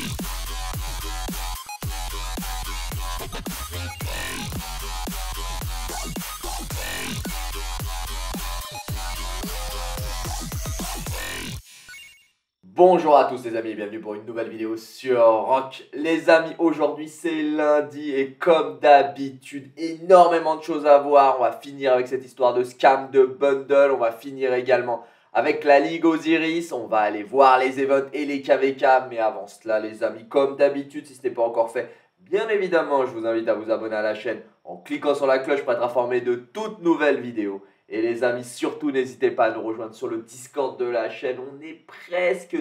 Bonjour à tous les amis et bienvenue pour une nouvelle vidéo sur Rock. Les amis, aujourd'hui c'est lundi et comme d'habitude, énormément de choses à voir. On va finir avec cette histoire de scam de bundle. On va finir également avec la Ligue Osiris. On va aller voir les events et les KVK. Mais avant cela les amis, comme d'habitude, si ce n'est pas encore fait, bien évidemment, je vous invite à vous abonner à la chaîne en cliquant sur la cloche pour être informé de toutes nouvelles vidéos. Et les amis, surtout n'hésitez pas à nous rejoindre sur le Discord de la chaîne. On est presque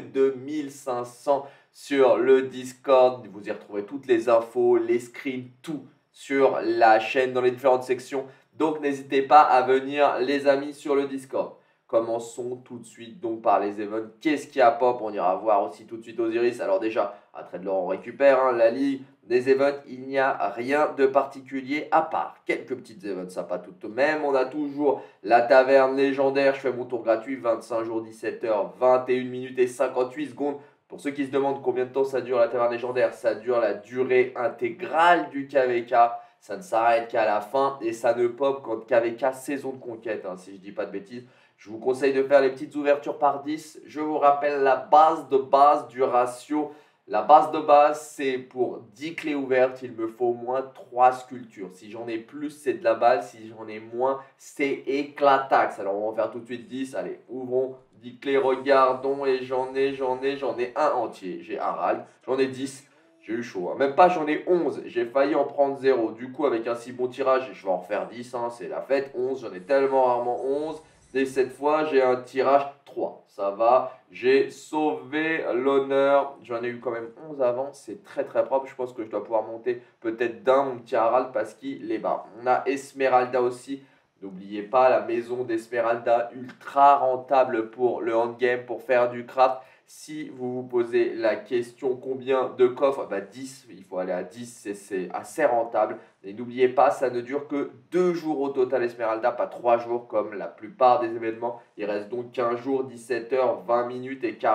2500 sur le Discord. Vous y retrouvez toutes les infos, les screens, tout sur la chaîne dans les différentes sections. Donc n'hésitez pas à venir les amis sur le Discord. Commençons tout de suite donc par les events. Qu'est-ce qu'il y a pop? On ira voir aussi tout de suite Osiris. Alors déjà, à Trader on récupère la ligue. Des events, il n'y a rien de particulier à part quelques petites events, ça pas tout de même. On a toujours la taverne légendaire. Je fais mon tour gratuit, 25 jours, 17h, 21 minutes et 58 secondes. Pour ceux qui se demandent combien de temps ça dure la taverne légendaire, ça dure la durée intégrale du KVK. Ça ne s'arrête qu'à la fin et ça ne pop qu'en KVK saison de conquête, hein, si je ne dis pas de bêtises. Je vous conseille de faire les petites ouvertures par 10. Je vous rappelle la base de base du ratio. La base de base, c'est pour 10 clés ouvertes, il me faut au moins 3 sculptures. Si j'en ai plus, c'est de la balle. Si j'en ai moins, c'est éclataxe. Alors, on va faire tout de suite 10. Allez, ouvrons 10 clés, regardons. Et j'en ai un entier. J'ai un rag, j'en ai 10. J'ai eu chaud. Hein. Même pas, j'en ai 11. J'ai failli en prendre 0. Du coup, avec un si bon tirage, je vais en refaire 10. Hein, c'est la fête. 11, j'en ai tellement rarement 11. Et cette fois, j'ai un tirage 3. Ça va. J'ai sauvé l'honneur. J'en ai eu quand même 11 avant. C'est très très propre. Je pense que je dois pouvoir monter peut-être d'un mon petit Harald parce qu'il est bas. On a Esmeralda aussi. N'oubliez pas la maison d'Esmeralda, ultra rentable pour le endgame, pour faire du craft. Si vous vous posez la question combien de coffres, 10, il faut aller à 10, c'est assez rentable. Et n'oubliez pas, ça ne dure que 2 jours au total Esmeralda, pas 3 jours comme la plupart des événements. Il reste donc 15 jours, 17h, 20 minutes et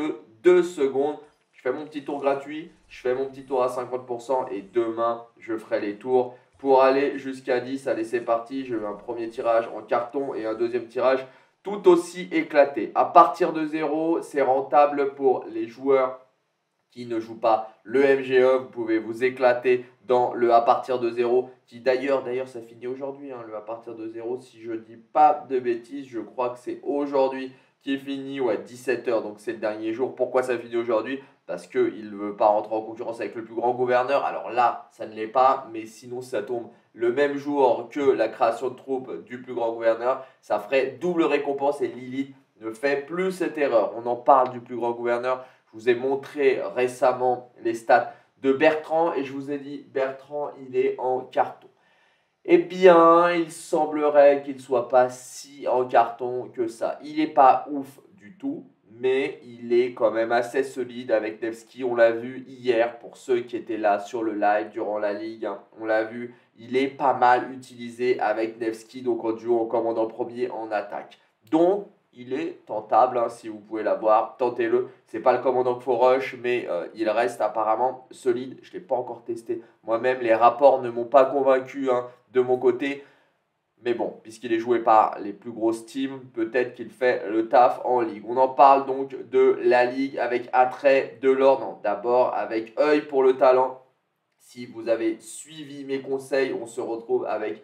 42 secondes. Je fais mon petit tour gratuit, je fais mon petit tour à 50% et demain, je ferai les tours pour aller jusqu'à 10. Allez, c'est parti, je veux un premier tirage en carton et un deuxième tirage tout aussi éclaté. À partir de 0, c'est rentable pour les joueurs qui ne jouent pas le MGE. Vous pouvez vous éclater dans le à partir de 0, qui d'ailleurs ça finit aujourd'hui, hein, le à partir de 0, si je ne dis pas de bêtises, je crois que c'est aujourd'hui qui finit, ouais, 17h, donc c'est le dernier jour. Pourquoi ça finit aujourd'hui? Parce qu'il ne veut pas rentrer en concurrence avec le plus grand gouverneur. Alors là, ça ne l'est pas, mais sinon ça tombe le même jour que la création de troupes du plus grand gouverneur. Ça ferait double récompense et Lilith ne fait plus cette erreur. On en parle du plus grand gouverneur. Je vous ai montré récemment les stats de Bertrand et je vous ai dit, Bertrand, il est en carton. Eh bien, il semblerait qu'il ne soit pas si en carton que ça. Il n'est pas ouf du tout, mais il est quand même assez solide avec Nevsky. On l'a vu hier pour ceux qui étaient là sur le live durant la ligue. Hein. On l'a vu, il est pas mal utilisé avec Nevsky, donc en duo, en commandant premier, en attaque. Donc, il est tentable, hein, si vous pouvez l'avoir, tentez-le. Ce n'est pas le commandant qu'il faut rush, mais il reste apparemment solide. Je ne l'ai pas encore testé moi-même. Les rapports ne m'ont pas convaincu hein, de mon côté. Mais bon, puisqu'il est joué par les plus grosses teams, peut-être qu'il fait le taf en ligue. On en parle donc de la ligue avec attrait de l'or. Non, d'abord avec œil pour le talent. Si vous avez suivi mes conseils, on se retrouve avec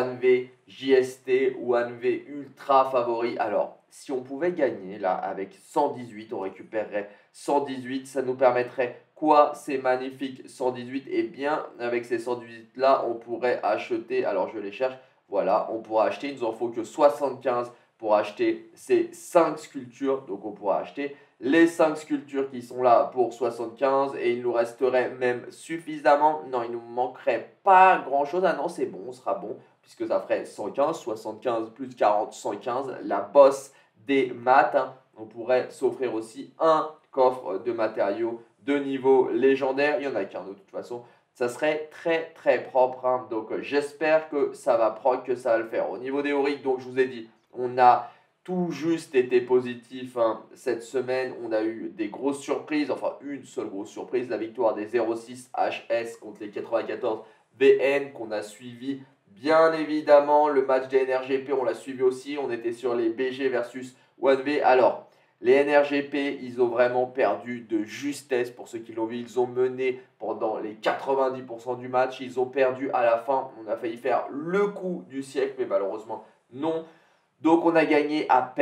1V JST ou 1V ultra favori. Alors, si on pouvait gagner là avec 118, on récupérerait 118. Ça nous permettrait quoi? C'est magnifique 118. Et bien, avec ces 118 là, on pourrait acheter, alors je les cherche, voilà, on pourra acheter, il nous en faut que 75 pour acheter ces 5 sculptures. Donc, on pourra acheter les 5 sculptures qui sont là pour 75 et il nous resterait même suffisamment. Non, il nous manquerait pas grand chose. Ah non, c'est bon, on sera bon puisque ça ferait 115, 75 plus 40, 115. La bosse des maths. Hein. On pourrait s'offrir aussi un coffre de matériaux de niveau légendaire. Il n'y en a qu'un de toute façon. Ça serait très très propre. Hein. Donc j'espère que ça va proc, que ça va le faire. Au niveau des auriques, donc je vous ai dit, on a tout juste été positif hein. Cette semaine, on a eu des grosses surprises, enfin une seule grosse surprise, la victoire des 0,6 HS contre les 94 BN qu'on a suivi. Bien évidemment, le match des NRGP, on l'a suivi aussi, on était sur les BG versus 1V. Alors, les NRGP, ils ont vraiment perdu de justesse pour ceux qui l'ont vu. Ils ont mené pendant les 90% du match. Ils ont perdu à la fin. On a failli faire le coup du siècle, mais malheureusement, non. Donc, on a gagné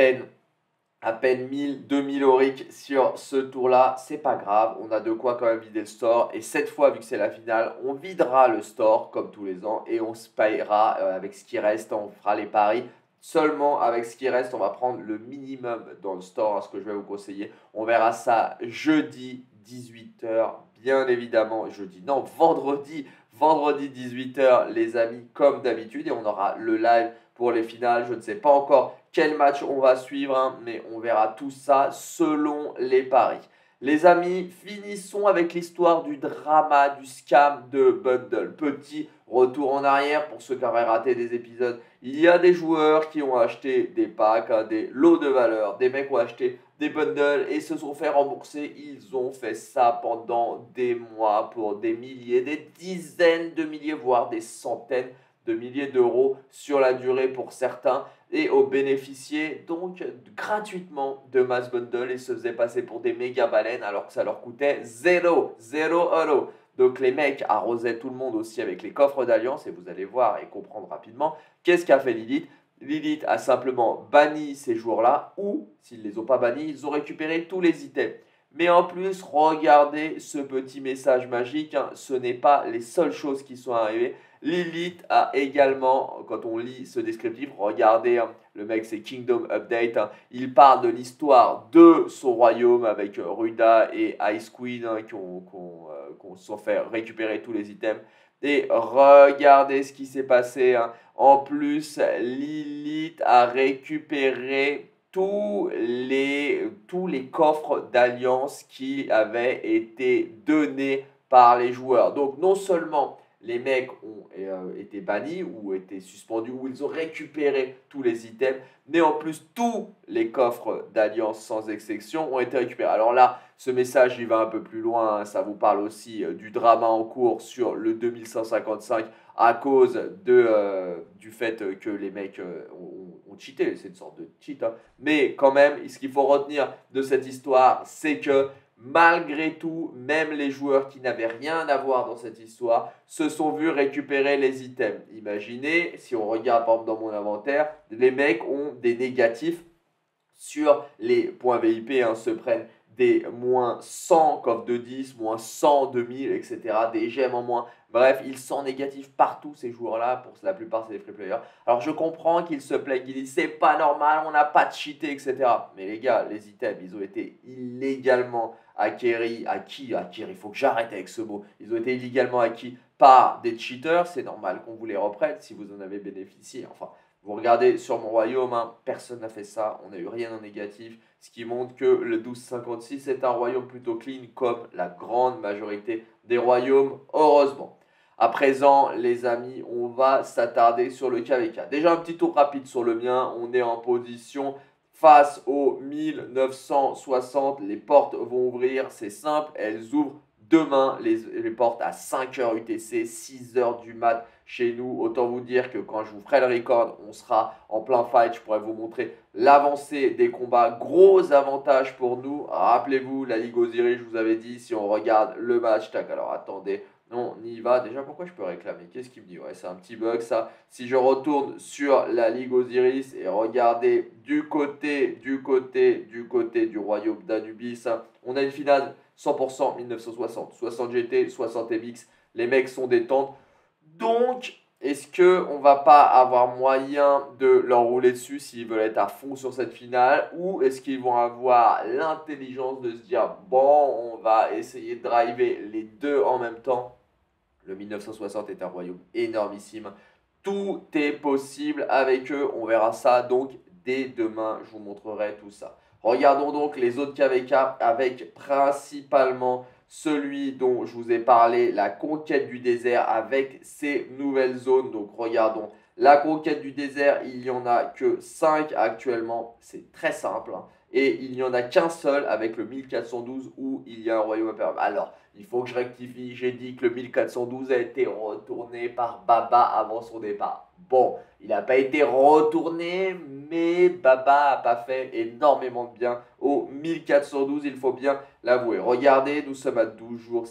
à peine 1000, 2000 auric sur ce tour-là. C'est pas grave, on a de quoi quand même vider le store. Et cette fois, vu que c'est la finale, on videra le store comme tous les ans et on se payera avec ce qui reste. On fera les paris. Seulement avec ce qui reste, on va prendre le minimum dans le store, hein, ce que je vais vous conseiller. On verra ça jeudi 18h, bien évidemment. Jeudi, non, vendredi 18h, les amis, comme d'habitude. Et on aura le live pour les finales. Je ne sais pas encore quel match on va suivre, hein, mais on verra tout ça selon les paris. Les amis, finissons avec l'histoire du drama, du scam de Bundle. Petit retour en arrière pour ceux qui auraient raté des épisodes. Il y a des joueurs qui ont acheté des packs, hein, des lots de valeur. Des mecs ont acheté des bundles et se sont fait rembourser. Ils ont fait ça pendant des mois pour des milliers, des dizaines de milliers, voire des centaines de milliers d'euros sur la durée pour certains et ont bénéficié donc gratuitement de Mass Bundle et se faisaient passer pour des méga baleines alors que ça leur coûtait 0 euros. Donc les mecs arrosaient tout le monde aussi avec les coffres d'alliance et vous allez voir et comprendre rapidement qu'est-ce qu'a fait Lilith. Lilith a simplement banni ces jours-là ou s'ils ne les ont pas bannis, ils ont récupéré tous les items. Mais en plus, regardez ce petit message magique, hein, ce n'est pas les seules choses qui sont arrivées. Lilith a également, quand on lit ce descriptif, regardez, hein, le mec c'est Kingdom Update, hein, il parle de l'histoire de son royaume avec Ruda et Ice Queen hein, qui ont se sont fait récupérer tous les items. Et regardez ce qui s'est passé. Hein. En plus, Lilith a récupéré tous les coffres d'alliance qui avaient été donnés par les joueurs. Donc non seulement les mecs ont été bannis ou été suspendus ou ils ont récupéré tous les items, mais en plus tous les coffres d'alliance sans exception ont été récupérés. Alors là, ce message il va un peu plus loin, hein, ça vous parle aussi du drama en cours sur le 2155 à cause du fait que les mecs ont cheaté, c'est une sorte de cheat, hein. Mais quand même, ce qu'il faut retenir de cette histoire, c'est que malgré tout, même les joueurs qui n'avaient rien à voir dans cette histoire se sont vus récupérer les items. Imaginez, si on regarde par exemple dans mon inventaire, les mecs ont des négatifs sur les points VIP, hein, se prennent des moins 100 coffres de 10, moins 100, 2000, etc. Des gemmes en moins. Bref, ils sont négatifs partout ces joueurs-là. Pour la plupart, c'est des free players. Alors, je comprends qu'ils se plaignent, qu'ils disent c'est pas normal, on n'a pas de cheaté, etc. Mais les gars, les items, ils ont été illégalement acquis. Il faut que j'arrête avec ce mot. Ils ont été illégalement acquis par des cheaters. C'est normal qu'on vous les reprenne si vous en avez bénéficié. Enfin, vous regardez sur mon royaume, hein, personne n'a fait ça, on n'a eu rien en négatif, ce qui montre que le 1256 est un royaume plutôt clean comme la grande majorité des royaumes, heureusement. À présent, les amis, on va s'attarder sur le KVK. Déjà un petit tour rapide sur le mien, on est en position face au 1960, les portes vont ouvrir, c'est simple, elles ouvrent demain, les portes à 5h UTC, 6h du mat chez nous. Autant vous dire que quand je vous ferai le record, on sera en plein fight. Je pourrais vous montrer l'avancée des combats. Gros avantage pour nous. Rappelez-vous, la Ligue Osiris, je vous avais dit, si on regarde le match, tac, alors attendez, on y va. Déjà, pourquoi je peux réclamer? Qu'est-ce qu'il me dit? Ouais, c'est un petit bug ça. Si je retourne sur la Ligue Osiris et regardez du côté du royaume d'Anubis, hein, on a une finale 100% 1960, 60 GT, 60 MX. Les mecs sont détentes. Donc, est-ce qu'on va pas avoir moyen de leur rouler dessus s'ils veulent être à fond sur cette finale? Ou est-ce qu'ils vont avoir l'intelligence de se dire, bon, on va essayer de driver les deux en même temps? Le 1960 est un royaume énormissime. Tout est possible avec eux. On verra ça donc dès demain. Je vous montrerai tout ça. Regardons donc les autres KVK avec principalement celui dont je vous ai parlé, la conquête du désert avec ses nouvelles zones. Donc regardons La conquête du désert, il n'y en a que 5 actuellement, c'est très simple. Hein. Et il n'y en a qu'un seul avec le 1412 où il y a un royaume impérial. Alors, il faut que je rectifie, j'ai dit que le 1412 a été retourné par Baba avant son départ. Bon, il n'a pas été retourné, mais Baba n'a pas fait énormément de bien au 1412, il faut bien l'avouer. Regardez, nous sommes à 12 jours,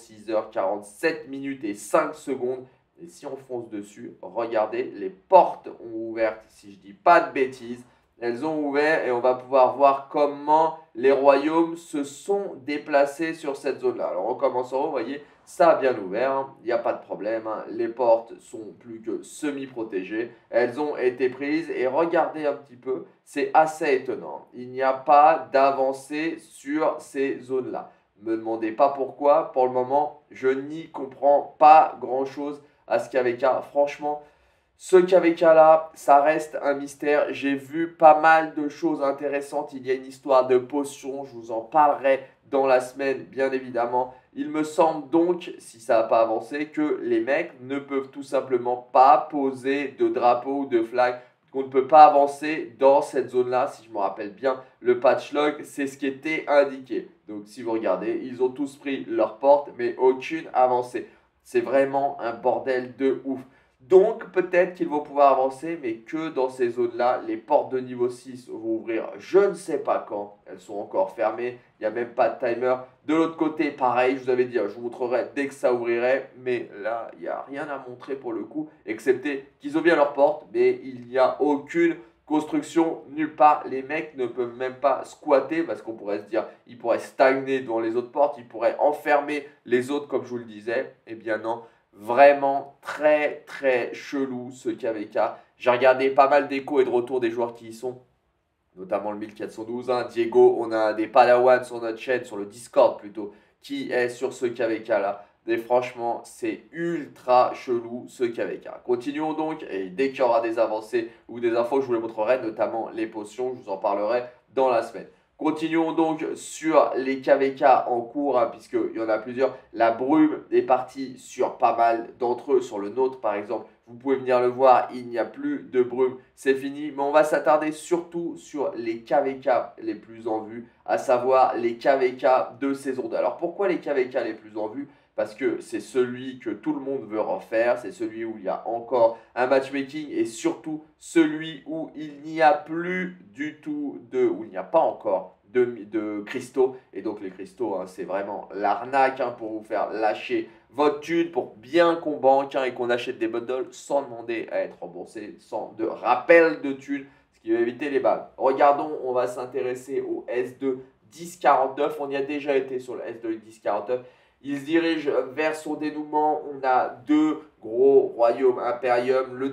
6h47 minutes et 5 secondes. Et si on fonce dessus, regardez, les portes ont ouvert, si je dis pas de bêtises. Elles ont ouvert et on va pouvoir voir comment les royaumes se sont déplacés sur cette zone-là. Alors on commence en haut, vous voyez, ça a bien ouvert, hein. Il n'y a pas de problème. Hein. Les portes sont plus que semi-protégées. Elles ont été prises et regardez un petit peu, c'est assez étonnant. Il n'y a pas d'avancée sur ces zones-là. Ne me demandez pas pourquoi, pour le moment, je n'y comprends pas grand-chose à ce KVK. Franchement, ce KVK là, ça reste un mystère. J'ai vu pas mal de choses intéressantes. Il y a une histoire de potions, je vous en parlerai dans la semaine, bien évidemment. Il me semble donc, si ça n'a pas avancé, que les mecs ne peuvent tout simplement pas poser de drapeau ou de flag. Qu'on ne peut pas avancer dans cette zone-là. Si je me rappelle bien, le patch log, c'est ce qui était indiqué. Donc si vous regardez, ils ont tous pris leur porte, mais aucune avancée. C'est vraiment un bordel de ouf. Donc peut-être qu'ils vont pouvoir avancer, mais que dans ces zones-là, les portes de niveau 6 vont ouvrir je ne sais pas quand. Elles sont encore fermées, il n'y a même pas de timer. De l'autre côté, pareil, je vous avais dit, je vous montrerai dès que ça ouvrirait, mais là, il n'y a rien à montrer pour le coup, excepté qu'ils ont bien leurs portes, mais il n'y a aucune construction nulle part. Les mecs ne peuvent même pas squatter, parce qu'on pourrait se dire, ils pourraient stagner devant les autres portes, ils pourraient enfermer les autres, comme je vous le disais. Eh bien non. Vraiment très très chelou ce KVK. J'ai regardé pas mal d'échos et de retours des joueurs qui y sont, notamment le 1412. Hein. Diego, on a des Padawans sur notre chaîne, sur le Discord plutôt, qui est sur ce KVK là. Et franchement, c'est ultra chelou ce KVK. Continuons donc, et dès qu'il y aura des avancées ou des infos, je vous les montrerai, notamment les potions, je vous en parlerai dans la semaine. Continuons donc sur les KVK en cours, hein, puisqu'il y en a plusieurs. La brume est partie sur pas mal d'entre eux, sur le nôtre par exemple. Vous pouvez venir le voir, il n'y a plus de brume, c'est fini. Mais on va s'attarder surtout sur les KVK les plus en vue, à savoir les KVK de saison 2. Alors pourquoi les KVK les plus en vue? Parce que c'est celui que tout le monde veut refaire, c'est celui où il y a encore un matchmaking et surtout celui où il n'y a plus du tout où il n'y a pas encore de cristaux. Et donc les cristaux, hein, c'est vraiment l'arnaque hein, pour vous faire lâcher votre thune, pour bien qu'on banque hein, et qu'on achète des bundles sans demander à être remboursé, sans de rappel de thune, ce qui va éviter les balles. Regardons, on va s'intéresser au S2 1049. On y a déjà été sur le S2 1049. Il se dirige vers son dénouement. On a deux gros royaumes impérium, le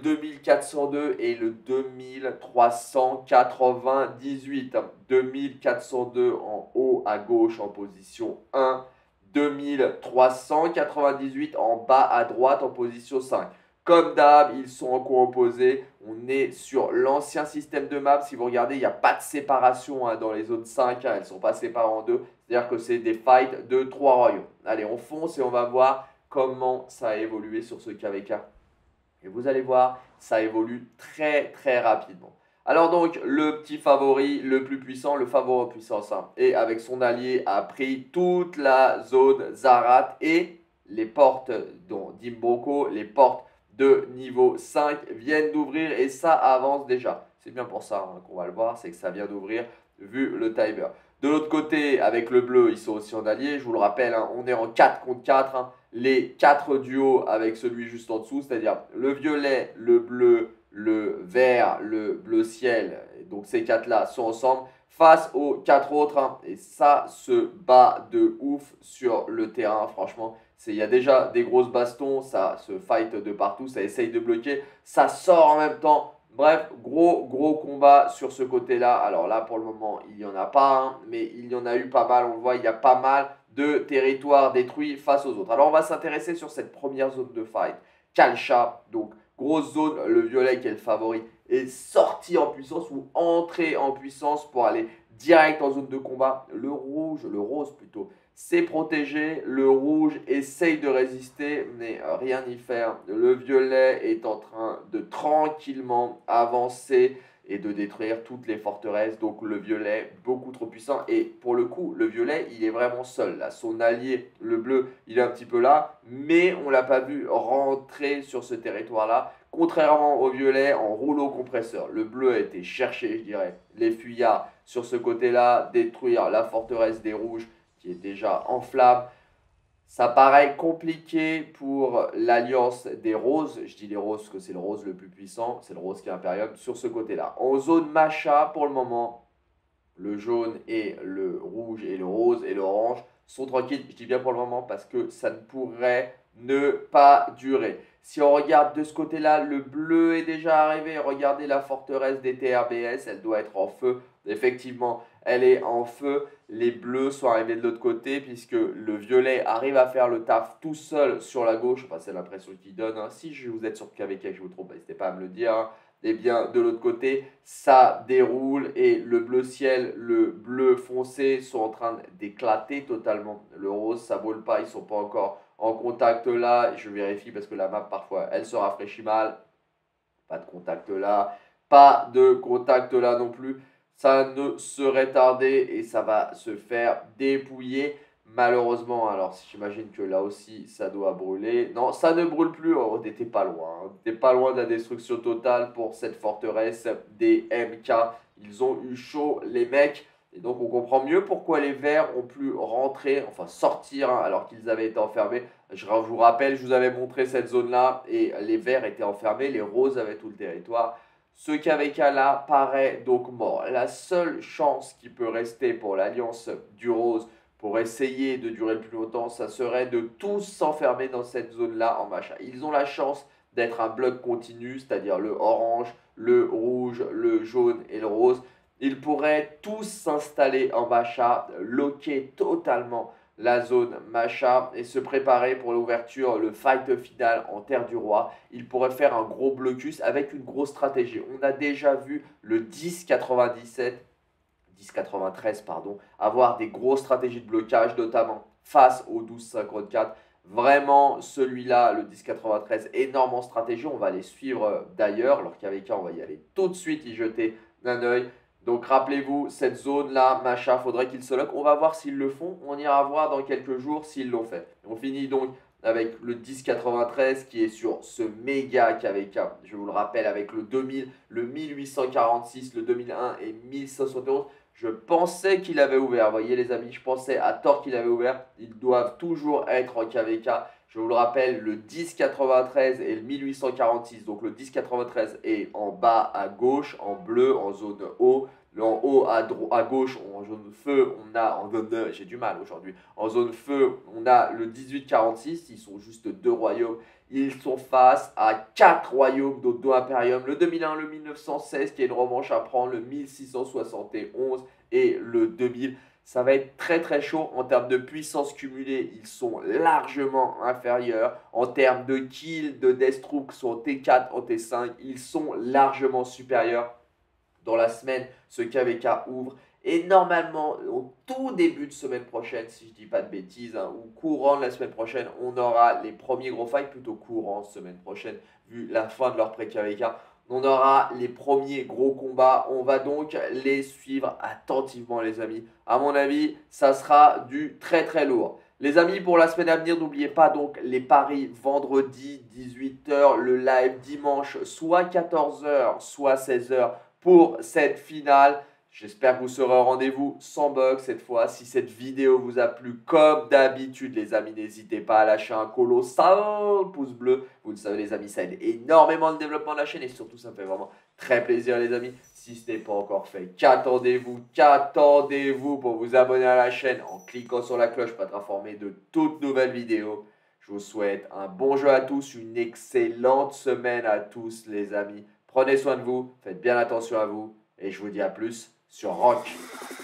2402 et le 2398. 2402 en haut à gauche en position 1. 2398 en bas à droite en position 5. Comme d'hab, ils sont en co-opposés. On est sur l'ancien système de map. Si vous regardez, il n'y a pas de séparation hein, dans les zones 5. Hein, elles ne sont pas séparées en deux. C'est-à-dire que c'est des fights de 3 royaumes. Allez, on fonce et on va voir comment ça a évolué sur ce KVK. Et vous allez voir, ça évolue très très rapidement. Alors donc, le petit favori, le plus puissant, le favori en puissance 1, et avec son allié a pris toute la zone Zarat et les portes d'Imboko, les portes de niveau 5 viennent d'ouvrir et ça avance déjà. C'est bien pour ça hein, qu'on va le voir, c'est que ça vient d'ouvrir vu le timer. De l'autre côté, avec le bleu, ils sont aussi en allié. Je vous le rappelle, hein, on est en 4 contre 4. Hein, les 4 duos avec celui juste en dessous, c'est-à-dire le violet, le bleu, le vert, le bleu ciel. Donc ces 4-là sont ensemble face aux 4 autres. Hein, et ça se bat de ouf sur le terrain, franchement. Il y a déjà des grosses bastons, ça se fight de partout, ça essaye de bloquer, ça sort en même temps. Bref, gros combat sur ce côté-là. Alors là, pour le moment, il n'y en a pas, hein, mais il y en a eu pas mal. On le voit, il y a pas mal de territoires détruits face aux autres. Alors, on va s'intéresser sur cette première zone de fight. Kalcha, donc grosse zone, le violet qui est le favori, est sorti en puissance ou entré en puissance pour aller direct en zone de combat. Le rouge, le rose plutôt, c'est protégé. Le rouge essaye de résister, mais rien n'y faire. Le violet est en train de tranquillement avancer et de détruire toutes les forteresses. Donc le violet, beaucoup trop puissant. Et pour le coup, le violet, il est vraiment seul. Là. Son allié, le bleu, il est un petit peu là, mais on ne l'a pas vu rentrer sur ce territoire-là. Contrairement au violet, en rouleau compresseur, le bleu a été chercher, je dirais, les fuyards sur ce côté-là, détruire la forteresse des rouges qui est déjà en flammes. Ça paraît compliqué pour l'alliance des roses. Je dis les roses parce que c'est le rose le plus puissant, c'est le rose qui est Imperium sur ce côté-là. En zone Macha, pour le moment, le jaune et le rouge et le rose et l'orange sont tranquilles. Je dis bien pour le moment parce que ça ne pourrait ne pas durer. Si on regarde de ce côté-là, le bleu est déjà arrivé. Regardez la forteresse des TRBS, elle doit être en feu. Effectivement, elle est en feu. Les bleus sont arrivés de l'autre côté puisque le violet arrive à faire le taf tout seul sur la gauche. Enfin, c'est l'impression qu'il donne. Hein. Si vous êtes sur KVK et je vous trompe, n'hésitez pas à me le dire. Hein. Et bien, de l'autre côté, ça déroule et le bleu ciel, le bleu foncé sont en train d'éclater totalement. Le rose, ça vole pas, ils sont pas encore en contact là. Je vérifie parce que la map, parfois, elle se rafraîchit mal. Pas de contact là, pas de contact là non plus. Ça ne serait tardé et ça va se faire dépouiller. Malheureusement, alors j'imagine que là aussi ça doit brûler. Non, ça ne brûle plus, on n'était pas loin. On n'était pas loin de la destruction totale pour cette forteresse des MK. Ils ont eu chaud les mecs. Et donc on comprend mieux pourquoi les verts ont pu rentrer, enfin sortir hein, alors qu'ils avaient été enfermés. Je vous rappelle, je vous avais montré cette zone-là et les verts étaient enfermés, les roses avaient tout le territoire. Ce KVK là paraît donc mort. La seule chance qui peut rester pour l'alliance du rose pour essayer de durer le plus longtemps, ça serait de tous s'enfermer dans cette zone-là en machin. Ils ont la chance d'être un bloc continu, c'est-à-dire le orange, le rouge, le jaune et le rose. Ils pourraient tous s'installer en Macha, loquer totalement la zone Macha et se préparer pour l'ouverture, le fight final en Terre du Roi. Ils pourraient faire un gros blocus avec une grosse stratégie. On a déjà vu le 10-93 pardon, avoir des grosses stratégies de blocage, notamment face au 12-54. Vraiment, celui-là, le 10-93, énorme en stratégie. On va les suivre d'ailleurs. Alors qu'avec on va y aller tout de suite, y jeter un œil. Donc rappelez-vous, cette zone-là, Macha, faudrait qu'ils se loquent. On va voir s'ils le font. On ira voir dans quelques jours s'ils l'ont fait. On finit donc avec le 1093 qui est sur ce méga KVK. Je vous le rappelle, avec le 2000, le 1846, le 2001 et 1571. Je pensais qu'il avait ouvert. Vous voyez les amis, je pensais à tort qu'il avait ouvert. Ils doivent toujours être en KVK. Je vous le rappelle, le 1093 et le 1846. Donc le 1093 est en bas à gauche, en bleu, en zone haut. En haut à gauche, en zone feu, on a en zone j'ai du mal aujourd'hui. En zone feu, on a le 1846. Ils sont juste deux royaumes. Ils sont face à 4 royaumes d'Odo Imperium. Le 2001, le 1916 qui est une revanche à prendre, le 1671 et le 2000. Ça va être très très chaud en termes de puissance cumulée. Ils sont largement inférieurs. En termes de kills, de destruction en T4, en T5, ils sont largement supérieurs. Dans la semaine, ce KVK ouvre. Et normalement, au tout début de semaine prochaine, si je ne dis pas de bêtises, hein, ou courant de la semaine prochaine, on aura les premiers gros fights, plutôt courant semaine prochaine, vu la fin de leur pré-KVK. On aura les premiers gros combats. On va donc les suivre attentivement, les amis. À mon avis, ça sera du très très lourd. Les amis, pour la semaine à venir, n'oubliez pas donc les paris vendredi 18 h, le live dimanche soit 14 h, soit 16 h pour cette finale. J'espère que vous serez au rendez-vous sans bug cette fois. Si cette vidéo vous a plu, comme d'habitude, les amis, n'hésitez pas à lâcher un colossal pouce bleu. Vous le savez, les amis, ça aide énormément le développement de la chaîne et surtout, ça me fait vraiment très plaisir, les amis. Si ce n'est pas encore fait, qu'attendez-vous pour vous abonner à la chaîne en cliquant sur la cloche pour être informé de toutes nouvelles vidéos. Je vous souhaite un bon jeu à tous, une excellente semaine à tous, les amis. Prenez soin de vous, faites bien attention à vous et je vous dis à plus sur Rock.